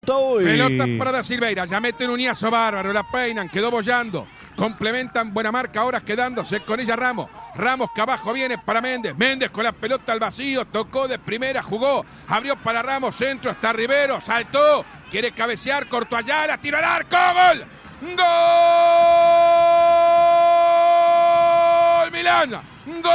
Gustavo. Pelota para Da Silveira, ya meten un ñazo bárbaro, la peinan, quedó bollando. Complementan, buena marca, ahora quedándose con ella Ramos. Ramos que abajo viene para Méndez. Méndez con la pelota al vacío, tocó de primera, jugó, abrió para Ramos, centro hasta Rivero, saltó, quiere cabecear, cortó Ayala, tiro al arco, gol. ¡Gol! Milán, gol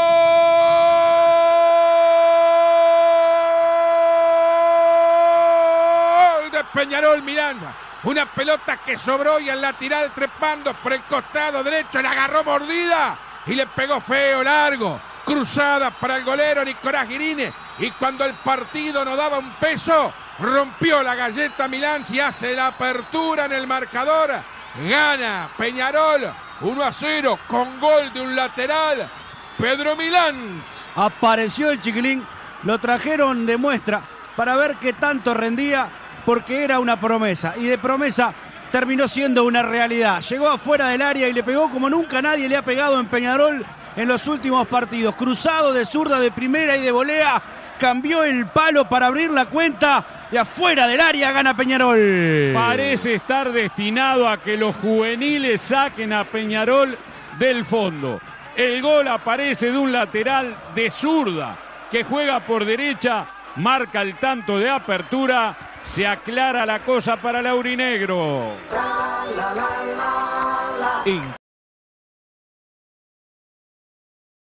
de Peñarol, Milán. Una pelota que sobró y al lateral trepando por el costado derecho, la agarró mordida y le pegó feo, largo. Cruzada para el golero Nicolás Guirini. Y cuando el partido no daba un peso, rompió la galleta Milán y hace la apertura en el marcador. Gana Peñarol 1-0 con gol de un lateral, Pedro Milán. Apareció el chiquilín, lo trajeron de muestra para ver qué tanto rendía, porque era una promesa, y de promesa terminó siendo una realidad. Llegó afuera del área y le pegó como nunca nadie le ha pegado en Peñarol en los últimos partidos. Cruzado de zurda, de primera y de volea, cambió el palo para abrir la cuenta y afuera del área gana Peñarol. Parece estar destinado a que los juveniles saquen a Peñarol del fondo. El gol aparece de un lateral de zurda que juega por derecha, marca el tanto de apertura. Se aclara la cosa para Laurinegro. En